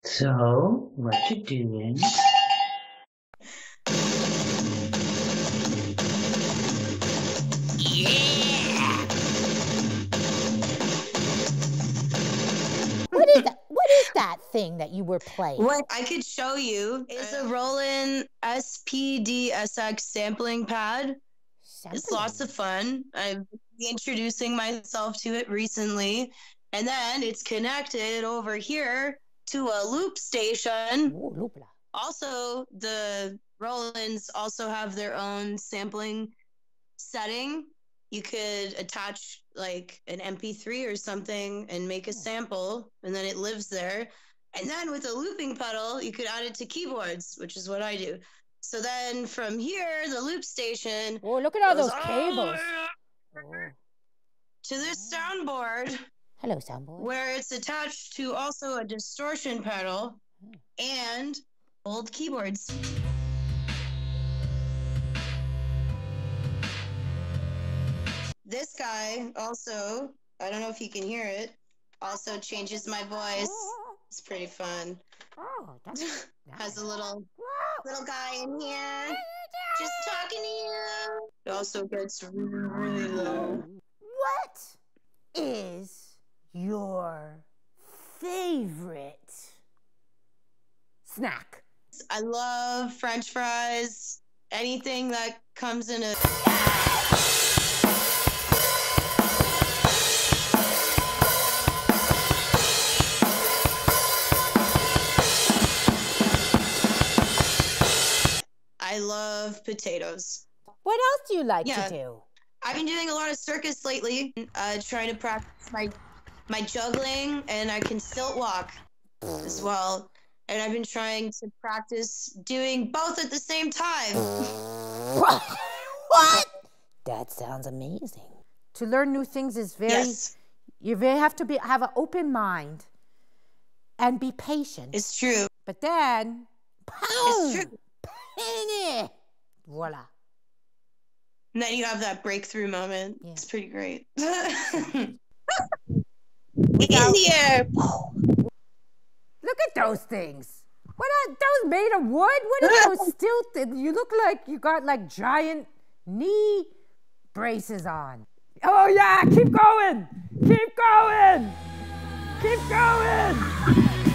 So, what you doing? Yeah! What is that thing that you were playing? What I could show you is a Roland SPDSX sampling pad. It's lots of fun. I'm introducing myself to it recently. And then it's connected over here to a loop station. Ooh, loopla. Also, the Rolands also have their own sampling setting. You could attach like an MP3 or something and make a sample, and then it lives there. And then with a looping pedal, you could add it to keyboards, which is what I do. So then from here, the loop station. Oh, look at all those cables. To this soundboard. Hello, soundboard. Where it's attached to also a distortion pedal and old keyboards. This guy also, I don't know if you can hear it, also changes my voice. It's pretty fun. Oh, that's nice. Has a little guy in here just talking to you. It also gets really low. What is your favorite snack? I love French fries. Anything that comes in a... I love potatoes. What else do you like to do? I've been doing a lot of circus lately, trying to practice my juggling, and I can stilt walk as well. And I've been trying to practice doing both at the same time. What? That sounds amazing. To learn new things is very... Yes. You very have to have an open mind and be patient. It's true. But then... It's true. Voila. And then you have that breakthrough moment. Yeah. It's pretty great. In here. Look at those things. What are those made of wood? What are those stilted? You look like you got like giant knee braces on. Oh yeah, keep going. Keep going. Keep going.